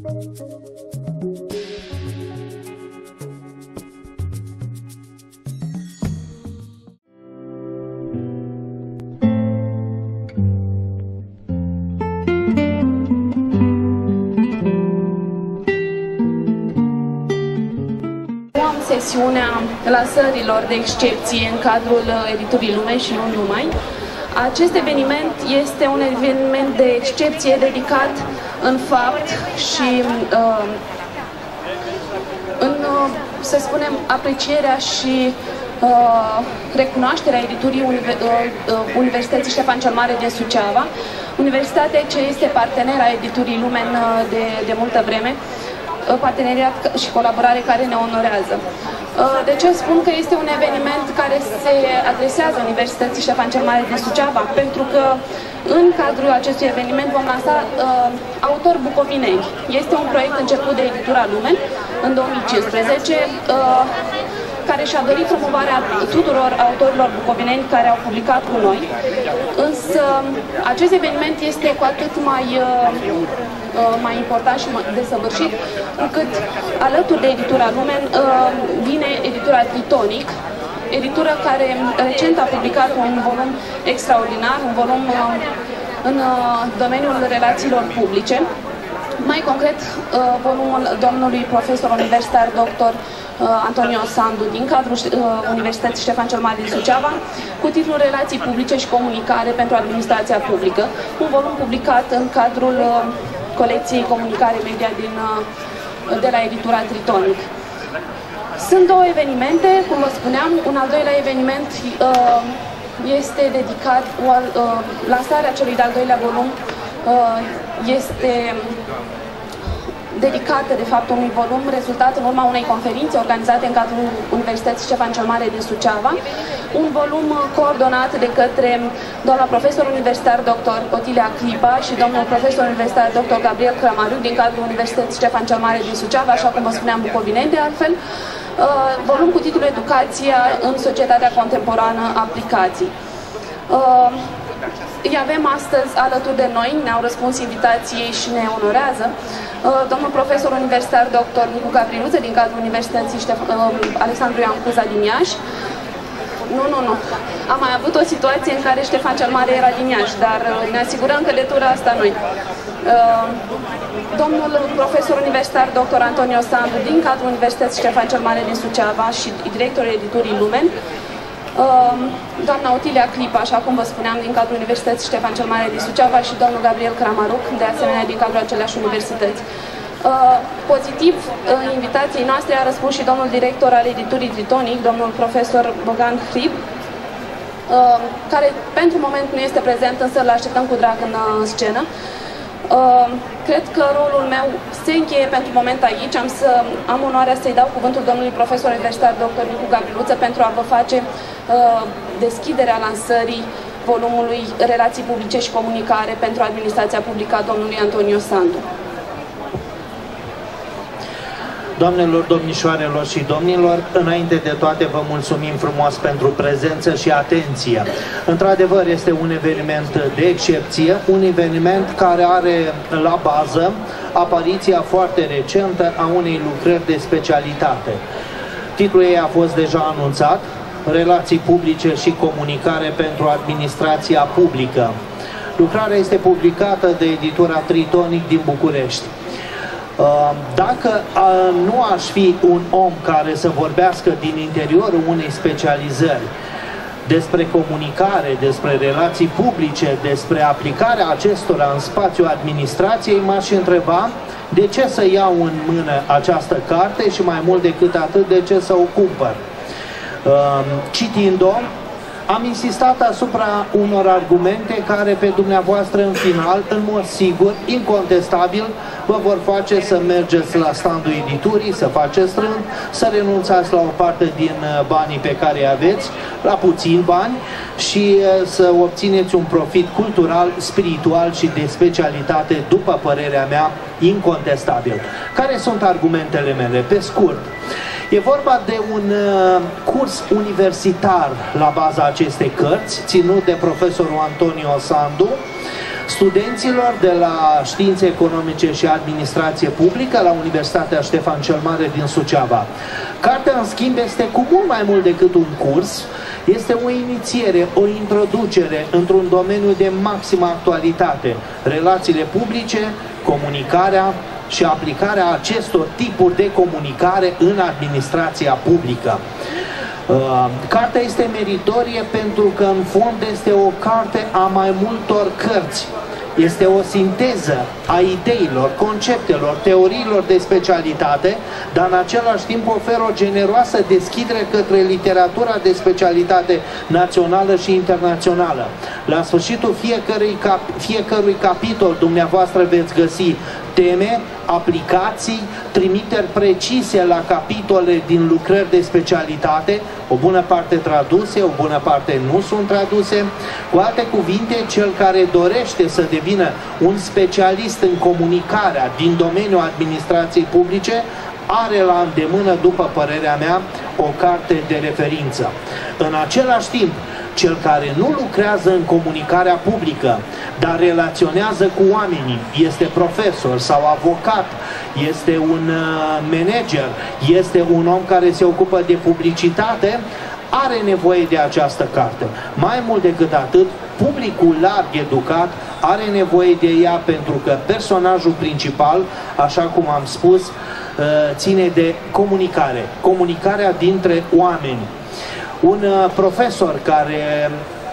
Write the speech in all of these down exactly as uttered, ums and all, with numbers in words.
Sesiunea lansărilor de excepție în cadrul editurii Lume și nu numai. Acest eveniment este un eveniment de excepție dedicat în fapt și uh, în, uh, să spunem, aprecierea și uh, recunoașterea editurii Univer uh, Universității Ștefan cel Mare din Suceava, universitatea ce este partenera editurii Lumen de, de multă vreme, parteneriat și colaborare care ne onorează. De ce spun că este un eveniment care se adresează Universității Ștefan cel Mare din Suceava? Pentru că în cadrul acestui eveniment vom lansa uh, autori bucovineni. Este un proiect început de editura Lumen în două mii cincisprezece, uh, care și-a dorit promovarea tuturor autorilor bucovineni care au publicat cu noi. Însă acest eveniment este cu atât mai, mai important și desăvârșit, încât alături de editura Lumen vine editura Tritonic, editură care recent a publicat un volum extraordinar, un volum în domeniul relațiilor publice. Mai concret, volumul domnului profesor universitar doctor Antonio Sandu din cadrul Universității Ștefan cel Mare din Suceava, cu titlul Relații publice și comunicare pentru administrația publică, un volum publicat în cadrul colecției Comunicare Media din, de la editura Tritonic. Sunt două evenimente, cum vă spuneam. Un al doilea eveniment este dedicat, lansarea celui de-al doilea volum este dedicată, de fapt, unui volum rezultat în urma unei conferințe organizate în cadrul Universității Ștefan cel Mare din Suceava, un volum coordonat de către doamna profesor universitar doctor Otilia Clipa și domnul profesor universitar doctor Gabriel Cramaruc din cadrul Universității Ștefan cel Mare din Suceava, așa cum vă spuneam, bucovineni de altfel, volum cu titlul Educația în societatea contemporană, aplicații. Îi avem astăzi alături de noi, ne-au răspuns invitației și ne onorează domnul profesor universitar doctor Nicu Gavriluță din cadrul Universității Ștef Alexandru Ioan Cuza din Iași. Nu, nu, nu. Am mai avut o situație în care Ștefan cel Mare era din Iași, dar ne asigurăm că de tura asta noi. Domnul profesor universitar doctor Antonio Sandu din cadrul Universității Ștefan cel Mare din Suceava și directorul editurii Lumen, doamna Otilia Clipa, așa cum vă spuneam, din cadrul Universității Ștefan cel Mare din Suceava și domnul Gabriel Cramaruc, de asemenea din cadrul aceleași universități. Pozitiv, invitației noastre a răspuns și domnul director al editurii Tritonic, domnul profesor Bogdan Hrib, care pentru moment nu este prezent, însă îl așteptăm cu drag în scenă. Uh, cred că rolul meu se încheie pentru moment aici. Am să am onoarea să-i dau cuvântul domnului profesor universitar doctor Nicu Gavriluță pentru a vă face uh, deschiderea lansării volumului Relații publice și comunicare pentru administrația publică a domnului Antonio Sandu. Doamnelor, domnișoarelor și domnilor, înainte de toate vă mulțumim frumos pentru prezență și atenție. Într-adevăr, este un eveniment de excepție, un eveniment care are la bază apariția foarte recentă a unei lucrări de specialitate. Titlul ei a fost deja anunțat, Relații publice și comunicare pentru administrația publică. Lucrarea este publicată de editura Tritonic din București. Dacă nu aș fi un om care să vorbească din interiorul unei specializări despre comunicare, despre relații publice, despre aplicarea acestora în spațiul administrației, m-aș întreba de ce să iau în mână această carte și mai mult decât atât, de ce să o cumpăr. Citind-o, am insistat asupra unor argumente care pe dumneavoastră în final, în mod sigur, incontestabil, vă vor face să mergeți la standul editurii, să faceți rând, să renunțați la o parte din banii pe care îi aveți, la puțini bani, și să obțineți un profit cultural, spiritual și de specialitate, după părerea mea, incontestabil. Care sunt argumentele mele? Pe scurt, e vorba de un uh, curs universitar la baza acestei cărți, ținut de profesorul Antonio Sandu, studenților de la Științe Economice și Administrație Publică la Universitatea Ștefan cel Mare din Suceava. Cartea, în schimb, este cu mult mai mult decât un curs, este o inițiere, o introducere într-un domeniu de maximă actualitate, relațiile publice, comunicarea și aplicarea acestor tipuri de comunicare în administrația publică. Cartea este meritorie pentru că în fond este o carte a mai multor cărți. Este o sinteză a ideilor, conceptelor, teoriilor de specialitate, dar în același timp oferă o generoasă deschidere către literatura de specialitate națională și internațională. La sfârșitul fiecărui, cap fiecărui capitol dumneavoastră veți găsi teme, aplicații, trimiteri precise la capitole din lucrări de specialitate, o bună parte traduse, o bună parte nu sunt traduse. Cu alte cuvinte, cel care dorește să devină un specialist în comunicarea din domeniul administrației publice are la îndemână, după părerea mea, o carte de referință. În același timp, cel care nu lucrează în comunicarea publică, dar relaționează cu oamenii, este profesor sau avocat, este un manager, este un om care se ocupă de publicitate, are nevoie de această carte. Mai mult decât atât, publicul larg educat are nevoie de ea pentru că personajul principal, așa cum am spus, ține de comunicare, comunicarea dintre oameni. Un profesor care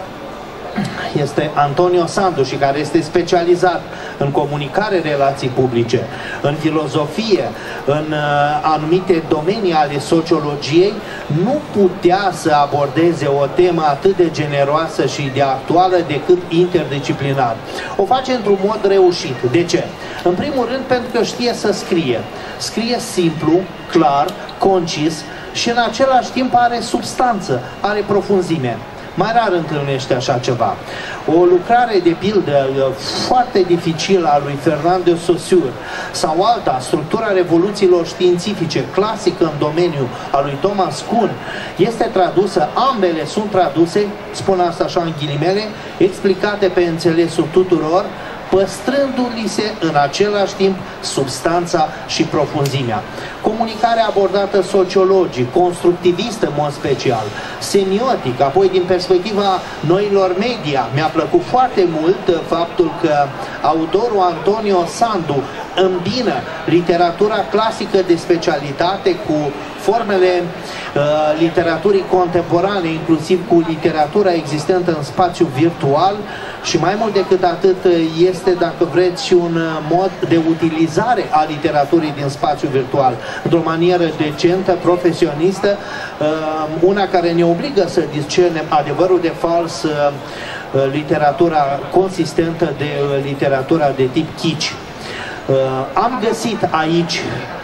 este Antonio Sandu și care este specializat în comunicare, relații publice, în filozofie, în anumite domenii ale sociologiei, nu putea să abordeze o temă atât de generoasă și de actuală decât interdisciplinar. O face într-un mod reușit. De ce? În primul rând pentru că știe să scrie. Scrie simplu, clar, concis și în același timp are substanță, are profunzime. Mai rar întâlnește așa ceva. O lucrare de pildă foarte dificilă a lui Fernand de Saussure sau alta, Structura revoluțiilor științifice, clasică în domeniu, a lui Thomas Kuhn, este tradusă, ambele sunt traduse, spun asta așa în ghilimele, explicate pe înțelesul tuturor, păstrându-li se în același timp substanța și profunzimea. Comunicarea abordată sociologic, constructivistă în mod special, semiotic, apoi din perspectiva noilor media. Mi-a plăcut foarte mult faptul că autorul Antonio Sandu îmbină literatura clasică de specialitate cu formele uh, literaturii contemporane, inclusiv cu literatura existentă în spațiu virtual și mai mult decât atât este, dacă vreți, și un mod de utilizare a literaturii din spațiu virtual într-o manieră decentă, profesionistă, uh, una care ne obligă să discernem adevărul de fals, uh, literatura consistentă de uh, literatura de tip kitsch. Uh, am găsit aici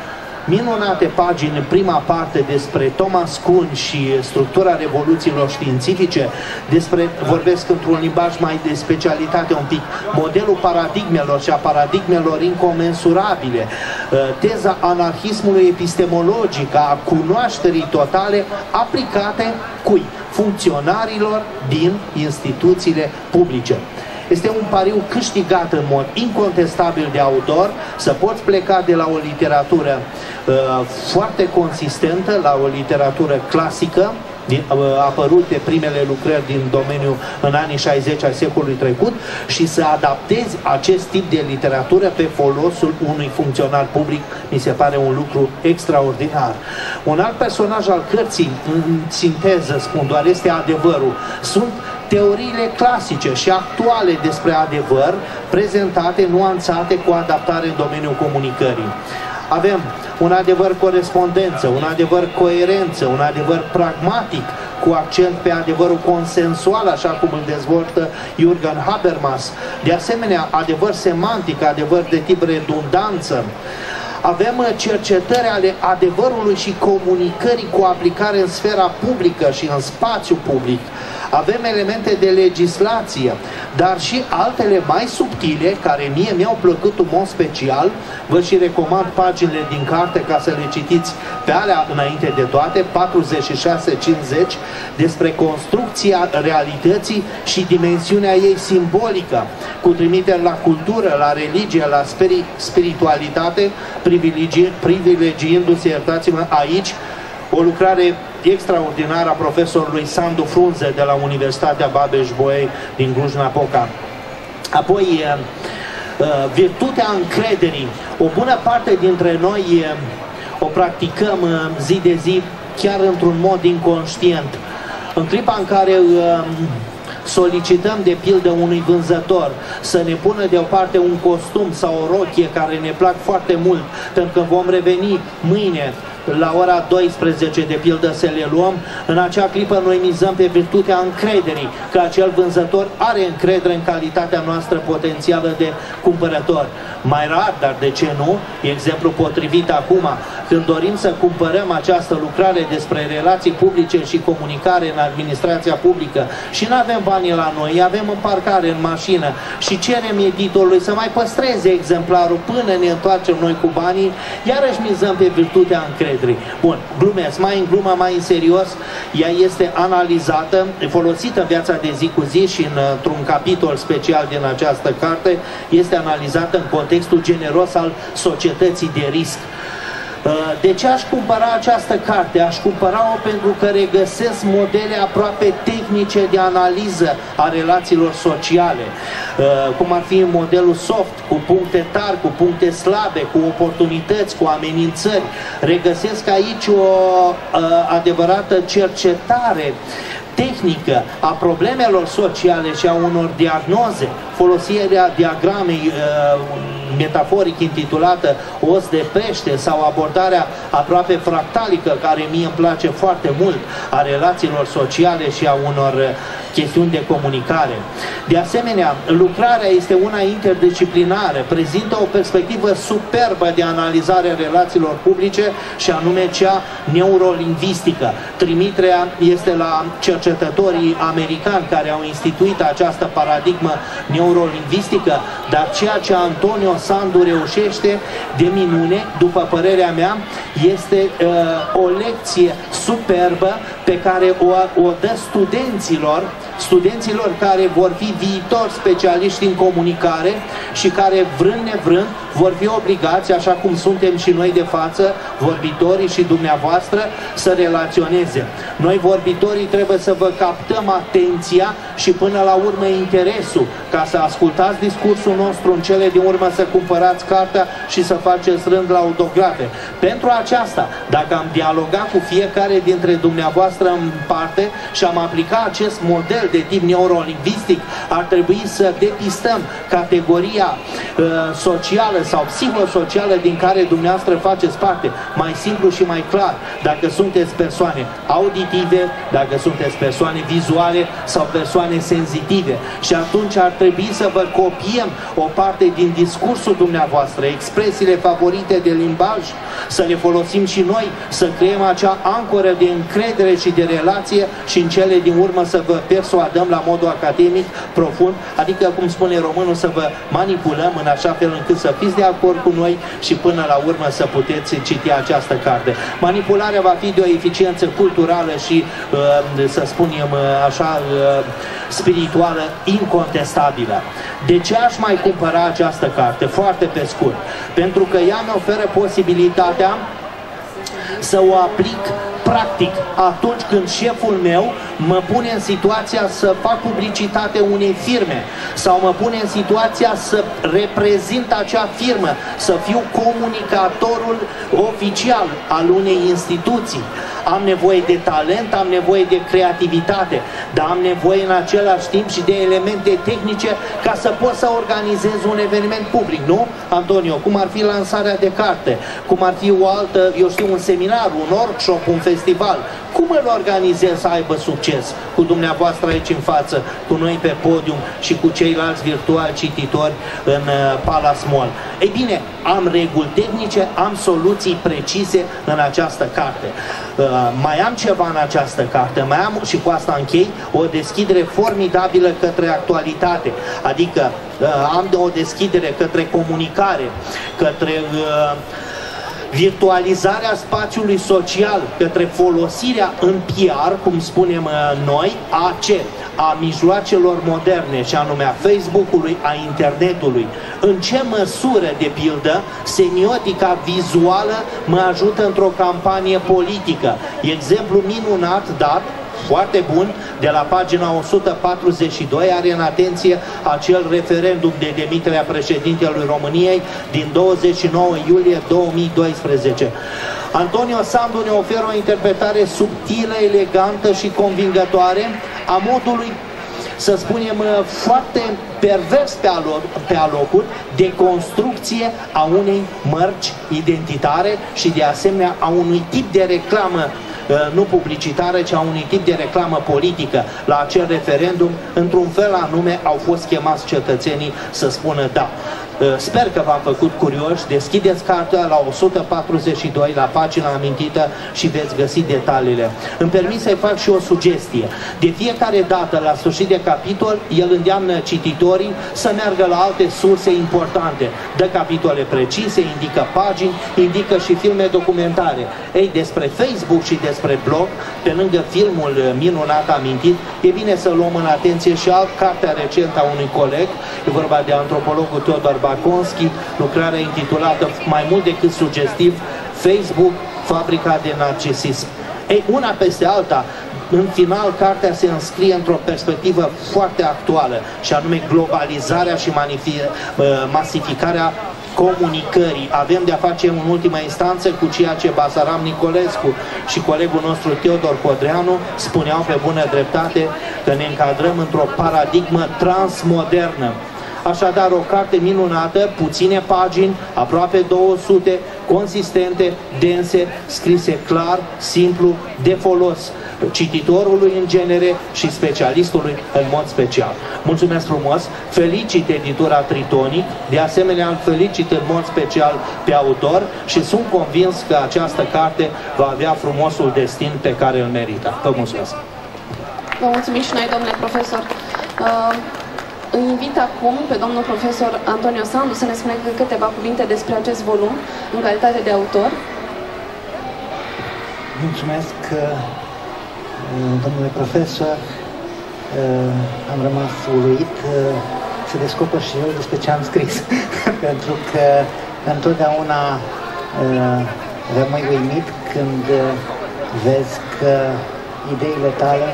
minunate pagini în prima parte despre Thomas Kuhn și structura revoluțiilor științifice, despre, vorbesc într-un limbaj mai de specialitate un pic, modelul paradigmelor și a paradigmelor incomensurabile, teza anarhismului epistemologic, a cunoașterii totale aplicate cui? Funcționarilor din instituțiile publice. Este un pariu câștigat în mod incontestabil de autor, să poți pleca de la o literatură uh, foarte consistentă, la o literatură clasică, din, uh, apărute primele lucrări din domeniu în anii șaizeci ai secolului trecut și să adaptezi acest tip de literatură pe folosul unui funcționar public, mi se pare un lucru extraordinar. Un alt personaj al cărții, în sinteză spun doar, este adevărul. Sunt teoriile clasice și actuale despre adevăr, prezentate, nuanțate, cu adaptare în domeniul comunicării. Avem un adevăr corespondență, un adevăr coerență, un adevăr pragmatic, cu accent pe adevărul consensual, așa cum îl dezvoltă Jürgen Habermas. De asemenea, adevăr semantic, adevăr de tip redundanță. Avem cercetări ale adevărului și comunicării cu aplicare în sfera publică și în spațiu public. avem elemente de legislație, dar și altele mai subtile, care mie mi-au plăcut în mod special. Vă și recomand paginile din carte ca să le citiți pe alea înainte de toate, patruzeci și șase cincizeci, despre construcția realității și dimensiunea ei simbolică, cu trimiteri la cultură, la religie, la spiri spiritualitate, privilegi privilegiindu-se, iertați-mă, aici o lucrare extraordinară a profesorului Sandu Frunze de la Universitatea Babeș-Bolyai din Cluj-Napoca. Apoi, virtutea încrederii. O bună parte dintre noi o practicăm zi de zi, chiar într-un mod inconștient. În clipa în care solicităm de pildă unui vânzător să ne pună deoparte un costum sau o rochie care ne plac foarte mult, pentru că vom reveni mâine la ora douăsprezece, de pildă, să le luăm, în acea clipă noi mizăm pe virtutea încrederii, că acel vânzător are încredere în calitatea noastră potențială de cumpărător. Mai rar, dar de ce nu, exemplu potrivit acum, când dorim să cumpărăm această lucrare despre relații publice și comunicare în administrația publică și nu avem banii la noi, avem în parcare în mașină și cerem editorului să mai păstreze exemplarul până ne întoarcem noi cu banii, iarăși mizăm pe virtutea încrederii. Bun, glumesc, mai în glumă, mai în serios, ea este analizată, folosită în viața de zi cu zi și într-un capitol special din această carte, este analizată în contextul generos al societății de risc. De ce aș cumpăra această carte? Aș cumpăra-o pentru că regăsesc modele aproape tehnice de analiză a relațiilor sociale, cum ar fi modelul soft, cu puncte tari, cu puncte slabe, cu oportunități, cu amenințări. Regăsesc aici o adevărată cercetare tehnică a problemelor sociale și a unor diagnoze, folosirea diagramei uh, metaforic intitulată os de pește sau abordarea aproape fractalică, care mie îmi place foarte mult, a relațiilor sociale și a unor chestiuni de comunicare. De asemenea, lucrarea este una interdisciplinară, prezintă o perspectivă superbă de analizare a relațiilor publice și anume cea neurolingvistică. Trimiterea este la cercetătorii americani care au instituit această paradigmă neurolingvistică, dar ceea ce Antonio Sandu reușește de minune, după părerea mea, este uh, o lecție superbă pe care o, o dă studenților, studenților care vor fi viitori specialiști în comunicare și care, vrând nevrând, vor fi obligați, așa cum suntem și noi de față, vorbitorii și dumneavoastră, să relaționeze. Noi, vorbitorii, trebuie să vă captăm atenția și până la urmă interesul, ca să ascultați discursul nostru, în cele din urmă să cumpărați cartea și să faceți rând la autografe. Pentru aceasta, dacă am dialogat cu fiecare dintre dumneavoastră în parte și am aplicat acest model de tip neurolingvistic, ar trebui să depistăm categoria uh, socială sau psihosocială din care dumneavoastră faceți parte, mai simplu și mai clar, dacă sunteți persoane auditive, dacă sunteți persoane vizuale sau persoane senzitive. Și atunci ar trebui să vă copiem o parte din discursul dumneavoastră, expresiile favorite de limbaj, să le folosim și noi, să creăm acea ancoră de încredere și de relație și în cele din urmă să vă persuadăm la modul academic, profund, adică, cum spune românul, să vă manipulăm în așa fel încât să fiți de acord cu noi și până la urmă să puteți citi această carte. Manipularea va fi de o eficiență culturală și, să spunem așa, spirituală incontestabilă. De ce aș mai cumpăra această carte? Foarte pe scurt. Pentru că ea mi oferă posibilitatea să o aplic practic atunci când șeful meu mă pune în situația să fac publicitate unei firme sau mă pune în situația să reprezint acea firmă, să fiu comunicatorul oficial al unei instituții. Am nevoie de talent, am nevoie de creativitate, dar am nevoie în același timp și de elemente tehnice ca să pot să organizez un eveniment public, nu, Antonio? Cum ar fi lansarea de carte, cum ar fi o altă, eu știu, un seminar seminar, un workshop, un festival, cum îl organizez să aibă succes? Cu dumneavoastră aici în față, cu noi pe podium și cu ceilalți virtuali cititori în uh, Palace Mall. Ei bine, am reguli tehnice, am soluții precise în această carte. Uh, mai am ceva în această carte, mai am, și cu asta închei, o deschidere formidabilă către actualitate, adică uh, am o deschidere către comunicare, către uh, virtualizarea spațiului social, către folosirea în P R, cum spunem noi, a ce? A mijloacelor moderne, și anume a Facebook-ului, a internetului. În ce măsură, de pildă, semiotica vizuală mă ajută într-o campanie politică? Exemplu minunat dat, foarte bun, de la pagina o sută patruzeci și doi, are în atenție acel referendum de demitere a președintelui României din douăzeci și nouă iulie două mii doisprezece. Antonio Sandu ne oferă o interpretare subtilă, elegantă și convingătoare a modului, să spunem, foarte pervers pe, alo pe alocuri, de construcție a unei mărci identitare și de asemenea a unui tip de reclamă, nu publicitară, ci a unui tip de reclamă politică. La acel referendum, într-un fel anume, au fost chemați cetățenii să spună da. Sper că v-am făcut curioși. Deschideți cartea la o sută patruzeci și doi, la pagina amintită, și veți găsi detaliile. Îmi permit să-i fac și o sugestie. De fiecare dată, la sfârșit de capitol, el îndeamnă cititorii să meargă la alte surse importante. Dă capitole precise, indică pagini, indică și filme documentare. Ei, despre Facebook și despre blog, pe lângă filmul minunat amintit, e bine să luăm în atenție și alt cartea recentă a unui coleg, e vorba de antropologul Teodor Baconski, lucrarea intitulată mai mult decât sugestiv, Facebook, fabrica de narcisism. Ei, una peste alta, în final, cartea se înscrie într-o perspectivă foarte actuală, și anume globalizarea și masificarea comunicării. Avem de-a face în ultima instanță cu ceea ce Basaram Nicolescu și colegul nostru Teodor Codreanu spuneau pe bună dreptate, că ne încadrăm într-o paradigmă transmodernă. Așadar, o carte minunată, puține pagini, aproape două sute, consistente, dense, scrise clar, simplu, de folos cititorului în genere și specialistului în mod special. Mulțumesc frumos, felicit editura Tritonic, de asemenea îl felicit în mod special pe autor și sunt convins că această carte va avea frumosul destin pe care îl merită. Vă mulțumesc! Vă mulțumim și noi, domnule profesor. Uh... Îi invit acum pe domnul profesor Antonio Sandu să ne spună câteva cuvinte despre acest volum în calitate de autor. Mulțumesc, domnule profesor. Am rămas uluit să descoper și eu despre ce am scris, pentru că întotdeauna rămâi uimit când vezi că ideile tale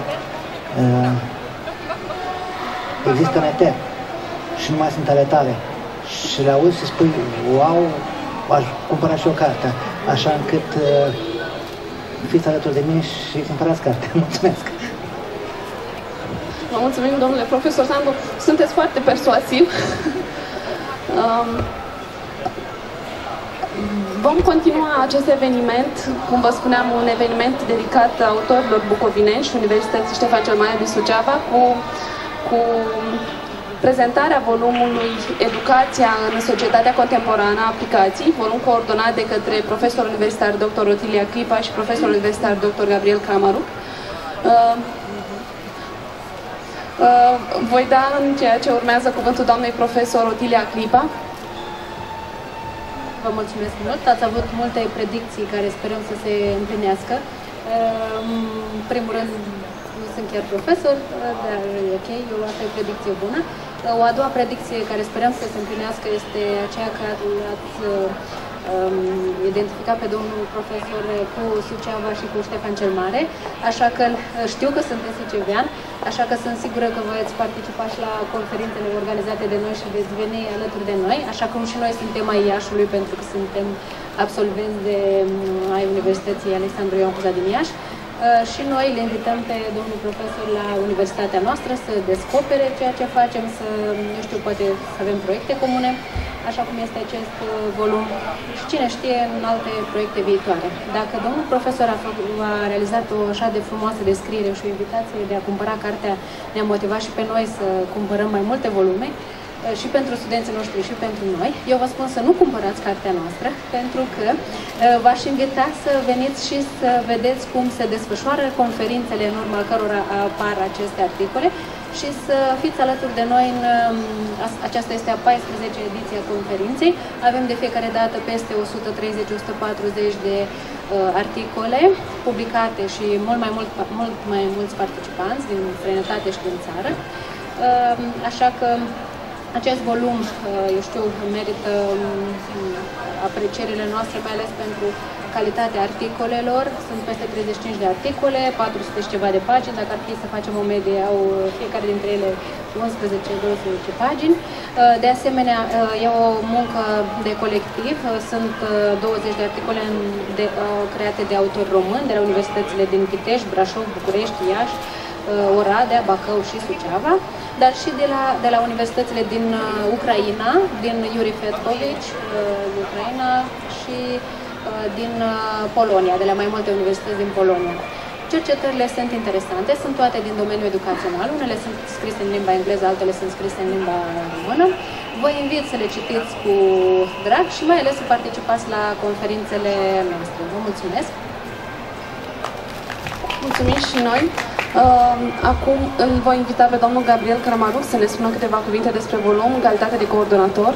există în etern și nu mai sunt ale tale. Și le auzi și spui, wow, aș cumpăra și o carte. Așa încât uh, fiți alături de mine și cumpărați cartea. Mulțumesc! Vă mulțumim, domnule profesor Sandu. Sunteți foarte persuasiv. um, vom continua acest eveniment, cum vă spuneam, un eveniment dedicat autorilor bucovinești, Universității Ștefan cel Mare din Suceava, cu cu prezentarea volumului Educația în societatea contemporană, aplicații, volum coordonat de către profesor universitar doctor Otilia Clipa și profesor universitar doctor Gabriel Cramaru. Uh, uh, voi da în ceea ce urmează cuvântul doamnei profesor Otilia Clipa. Vă mulțumesc mult, ați avut multe predicții care sperăm să se împlinească. Uh, în primul rând, nu sunt chiar profesor, dar e ok, eu asta e o predicție bună. O a doua predicție care sperăm să se împlinească este aceea că ați um, identificat pe domnul profesor cu Suceava și cu Ștefan cel Mare, așa că știu că sunteți sucevean, așa că sunt sigură că veți participa și la conferințele organizate de noi și veți veni alături de noi, așa cum și noi suntem ai Iașului, pentru că suntem absolvenți de ai Universității Alexandru Ioan Cuza din Iași. Uh, și noi le invităm pe domnul profesor la universitatea noastră să descopere ceea ce facem, să, nu știu, poate să avem proiecte comune. așa cum este acest volum și cine știe în alte proiecte viitoare. Dacă domnul profesor a, făcut, a realizat o așa de frumoasă descriere și o invitație de a cumpăra cartea ne-a motivat și pe noi să cumpărăm mai multe volume, și pentru studenții noștri și pentru noi. Eu vă spun să nu cumpărați cartea noastră, pentru că v-aș invita să veniți și să vedeți cum se desfășoară conferințele în urma cărora apar aceste articole și să fiți alături de noi în aceasta este a paisprezecea ediție a conferinței. Avem de fiecare dată peste o sută treizeci - o sută patruzeci de uh, articole publicate și mult mai, mult, mult mai mulți participanți din străinătate și din țară. Uh, așa că acest volum, eu știu, merită aprecierile noastre, mai ales pentru calitatea articolelor. Sunt peste treizeci și cinci de articole, patru sute și ceva de pagini. Dacă ar fi să facem o medie, au fiecare dintre ele unsprezece - douăsprezece pagini. De asemenea, e o muncă de colectiv. Sunt douăzeci de articole de, create de autori români de la universitățile din Pitești, Brașov, București, Iași, Oradea, Bacău și Suceava, dar și de la, de la universitățile din uh, Ucraina, din Yuri Fetkovic, uh, Ucraina și uh, din uh, Polonia, de la mai multe universități din Polonia. Cercetările sunt interesante, sunt toate din domeniul educațional, unele sunt scrise în limba engleză, altele sunt scrise în limba română. Vă invit să le citiți cu drag și mai ales să participați la conferințele noastre. Vă mulțumesc! Mulțumim și noi! Acum îl voi invita pe domnul Gabriel Cărămaruc să ne spună câteva cuvinte despre volum, în calitate de coordonator.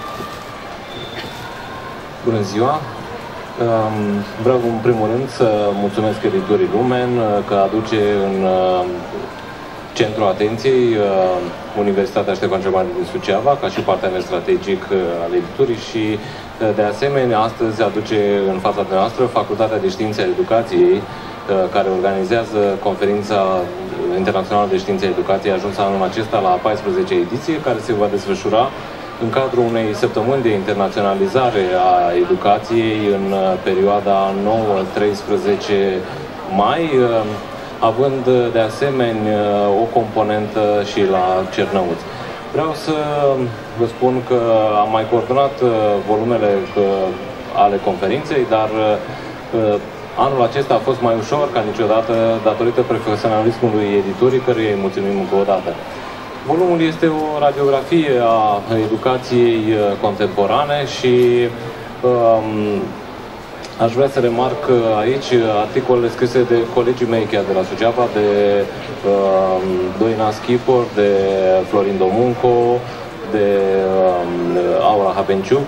Bună ziua! Vreau în primul rând să mulțumesc editorii Lumen că aduce în centrul atenției Universitatea Ștefan cel Mare din Suceava ca și partener strategic al editurii și de asemenea astăzi aduce în fața noastră Facultatea de Științe a Educației, care organizează Conferința Internațională de Științe Educației, ajunsă anul acesta la a paisprezecea ediție, care se va desfășura în cadrul unei săptămâni de internaționalizare a educației în perioada nouă - treisprezece mai, având de asemenea o componentă și la Cernăuți. Vreau să vă spun că am mai coordonat volumele ale conferinței, dar anul acesta a fost mai ușor ca niciodată datorită profesionalismului editurii, căruia îi mulțumim încă o dată. Volumul este o radiografie a educației contemporane și um, aș vrea să remarc aici articolele scrise de colegii mei chiar de la Suceava, de um, Doina Schipor, de Florin Domunco, de um, Aura Habenciuc.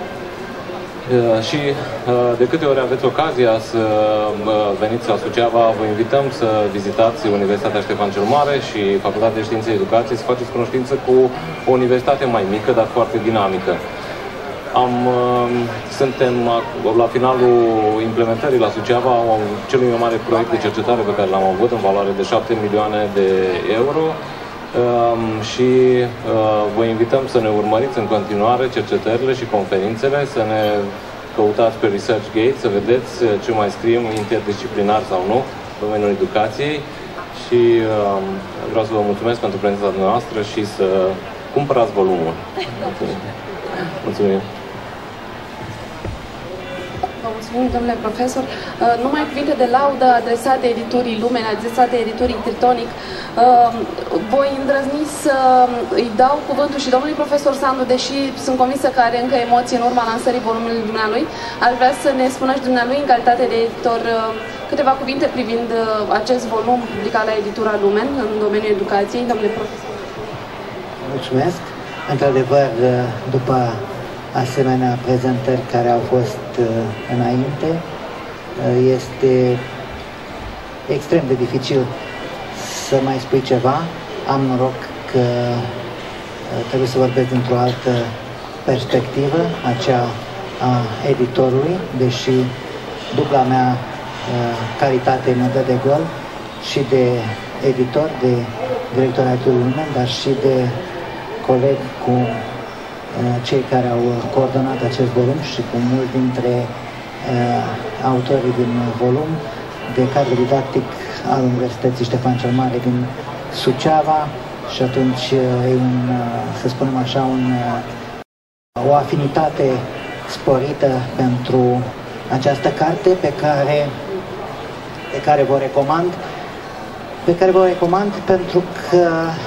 Și de câte ori aveți ocazia să veniți la Suceava, vă invităm să vizitați Universitatea Ștefan cel Mare și Facultatea de Științe Educației, să faceți cunoștință cu o universitate mai mică, dar foarte dinamică. Am, suntem la finalul implementării la Suceava a celui mai mare proiect de cercetare pe care l-am avut, în valoare de șapte milioane de euro. Um, și uh, vă invităm să ne urmăriți în continuare cercetările și conferințele, să ne căutați pe ResearchGate, să vedeți ce mai scriem interdisciplinar sau nu, în domeniul educației și um, vreau să vă mulțumesc pentru prezența noastră și să cumpărați volumul. Mulțumim! Mulțumim. Vă mulțumim, domnule profesor. Numai cuvinte de laudă adresate editurii Lumen, adresate editurii Tritonic. Voi îndrăzni să îi dau cuvântul și domnului profesor Sandu, deși sunt convinsă că are încă emoții în urma lansării volumului dumnealui. Ar vrea să ne spună și dumnealui, în calitate de editor, câteva cuvinte privind acest volum publicat la editura Lumen în domeniul educației. Domnule profesor. Mulțumesc. Într-adevăr, după asemenea prezentări care au fost uh, înainte, uh, este extrem de dificil să mai spui ceva. Am noroc că uh, trebuie să vorbesc dintr-o altă perspectivă, aceea a editorului, deși dubla mea uh, calitate mă dă de gol și de editor, de director al Lumen, dar și de coleg cu cei care au coordonat acest volum și cu mulți dintre uh, autorii din volum, de cadru didactic al Universității Ștefan cel Mare din Suceava și atunci uh, e un, uh, să spunem așa, un uh, o afinitate sporită pentru această carte pe care, pe care vă recomand, pe care vă recomand pentru că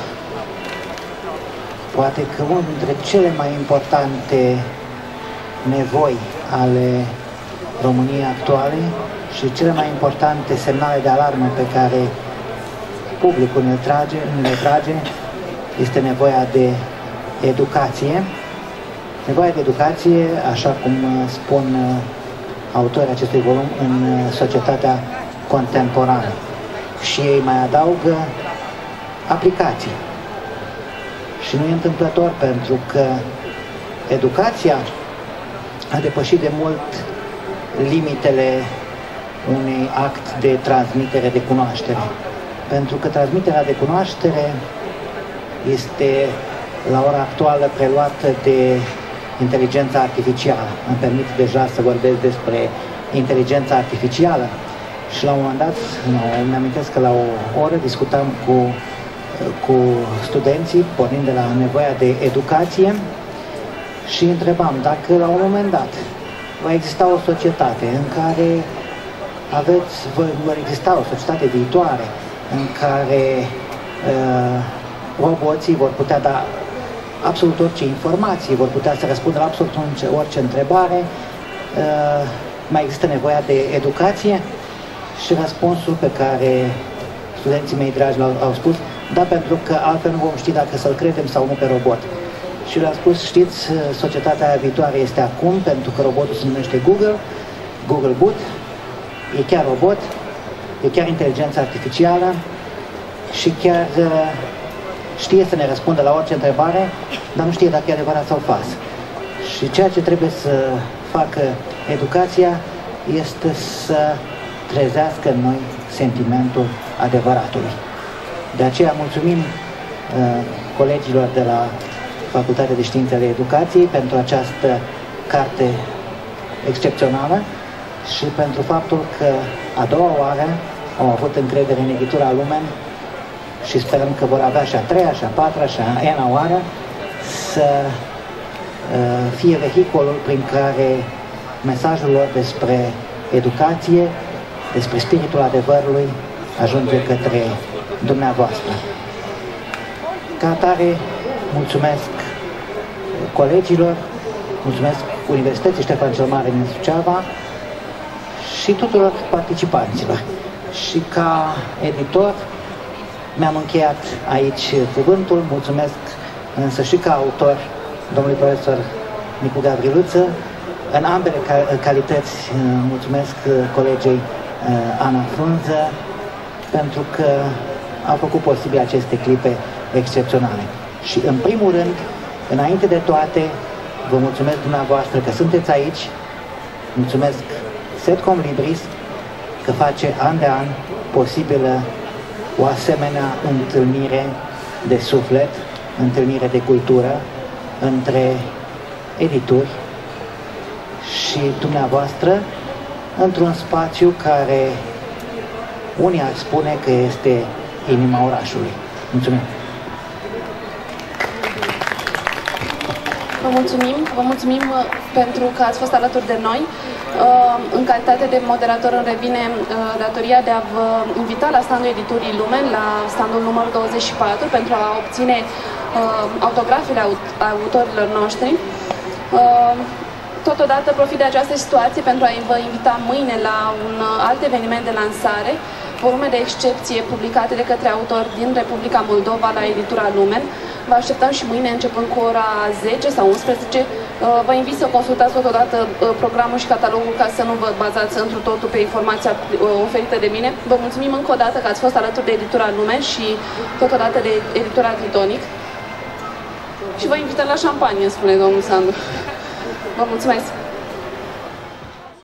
poate că unul dintre cele mai importante nevoi ale României actuale și cele mai importante semnale de alarmă pe care publicul ne trage, ne trage este nevoia de educație. Nevoia de educație, așa cum spun autorii acestui volum, în societatea contemporană. Și ei mai adaugă aplicații. Și nu e întâmplător, pentru că educația a depășit de mult limitele unui act de transmitere de cunoaștere. Pentru că transmiterea de cunoaștere este la ora actuală preluată de inteligența artificială. Îmi permit deja să vorbesc despre inteligența artificială și la un moment dat, îmi amintesc că la o oră discutam cu, cu studenții, pornind de la nevoia de educație, și întrebam dacă la un moment dat va exista o societate în care aveți, vor exista o societate viitoare în care uh, roboții vor putea da absolut orice informații, vor putea să răspundă la absolut orice întrebare, uh, mai există nevoia de educație? Și răspunsul pe care studenții mei dragi l-au au spus: da, pentru că altfel nu vom ști dacă să-l credem sau nu pe robot. Și le-au spus: știți, societatea viitoare este acum, pentru că robotul se numește Google, Google Boot, e chiar robot, e chiar inteligența artificială și chiar uh, știe să ne răspundă la orice întrebare, dar nu știe dacă e adevărat sau fals. Și ceea ce trebuie să facă educația este să trezească în noi sentimentul adevăratului. De aceea mulțumim uh, colegilor de la Facultatea de Științe ale Educației pentru această carte excepțională și pentru faptul că a doua oară au avut încredere în editura Lumen și sperăm că vor avea și a treia, și a patra, și a ena oară să uh, fie vehiculul prin care mesajul lor despre educație, despre spiritul adevărului ajunge către dumneavoastră. Ca atare, mulțumesc colegilor, mulțumesc Universității Ștefan cel Mare din Suceava și tuturor participanților. Și ca editor mi-am încheiat aici cuvântul, mulțumesc însă și ca autor domnului profesor Nicu Gavriluță. În ambele calități mulțumesc colegei Ana Frunză pentru că au făcut posibil aceste clipe excepționale. Și în primul rând, înainte de toate, vă mulțumesc dumneavoastră că sunteți aici, mulțumesc Setcom Libris că face an de an posibilă o asemenea întâlnire de suflet, întâlnire de cultură între edituri și dumneavoastră într-un spațiu care unii ar spune că este inima orașului. Mulțumim! Vă mulțumim, vă mulțumim pentru că ați fost alături de noi. În calitate de moderator îmi revine datoria de a vă invita la standul editurii Lumen, la standul numărul douăzeci și patru, pentru a obține autografele autorilor noștri. Totodată profit de această situație pentru a vă invita mâine la un alt eveniment de lansare, volume de excepție publicate de către autori din Republica Moldova la editura Lumen. Vă așteptăm și mâine începând cu ora zece sau unsprezece. Vă invit să consultați totodată programul și catalogul ca să nu vă bazați întru totul pe informația oferită de mine. Vă mulțumim încă o dată că ați fost alături de editura Lumen și totodată de editura Tritonic. Și vă invităm la șampanie, spune domnul Sandu. Vă mulțumesc!